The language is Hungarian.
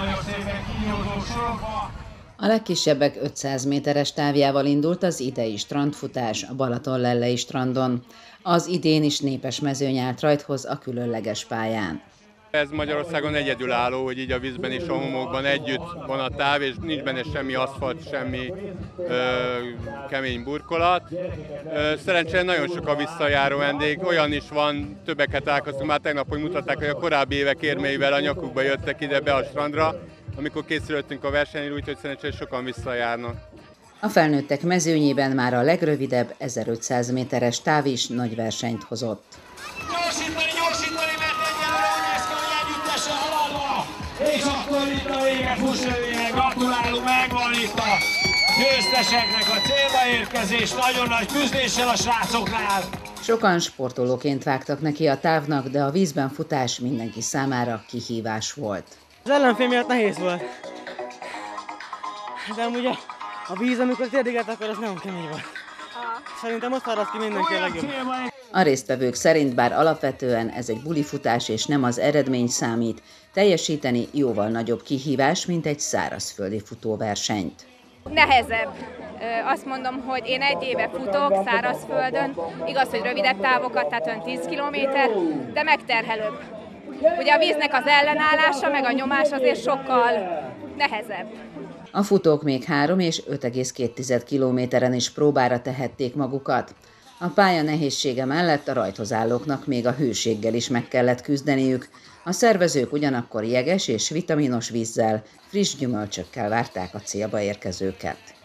nagyon szépen kígyózó sorokba. A legkisebbek 500 méteres távjával indult az idei strandfutás a Balatonlellei strandon. Az idén is népes mezőny állt rajthoz a különleges pályán. Ez Magyarországon egyedülálló, hogy így a vízben és a homokban együtt van a táv, és nincs benne semmi aszfalt, semmi kemény burkolat. Szerencsére nagyon sok a visszajáró vendég, olyan is van, többeket találkoztunk már tegnap, hogy mutatták, hogy a korábbi évek érmeivel a nyakukba jöttek ide be a strandra, amikor készülöttünk a versenyre, úgyhogy szerencsére sokan visszajárnak. A felnőttek mezőnyében már a legrövidebb 1500 méteres táv is nagy versenyt hozott. Gyorsítani, mert egyelőre úgy néz ki, hogy együttesen haladva. És akkor itt a vége, Fussövének gratulálunk, megvan itt a győzteseknek a célba érkezés, nagyon nagy küzdéssel a srácoknál. Sokan sportolóként vágtak neki a távnak, de a vízben futás mindenki számára kihívás volt. Az ellenfél miatt nehéz volt, de amúgy a víz, amikor térdiget akar, az nagyon kemény volt. Szerintem ott fáradt ki mindenki a legjobb. A résztvevők szerint bár alapvetően ez egy bulifutás és nem az eredmény számít, teljesíteni jóval nagyobb kihívás, mint egy szárazföldi futóversenyt. Nehezebb. Azt mondom, hogy én egy éve futok szárazföldön, igaz, hogy rövidebb távokat, tehát olyan 10 kilométer, de megterhelőbb. Ugye a víznek az ellenállása, meg a nyomás azért sokkal nehezebb. A futók még 3 és 5,2 kilométeren is próbára tehették magukat. A pálya nehézsége mellett a rajthoz állóknak még a hőséggel is meg kellett küzdeniük. A szervezők ugyanakkor jeges és vitaminos vízzel, friss gyümölcsökkel várták a célba érkezőket.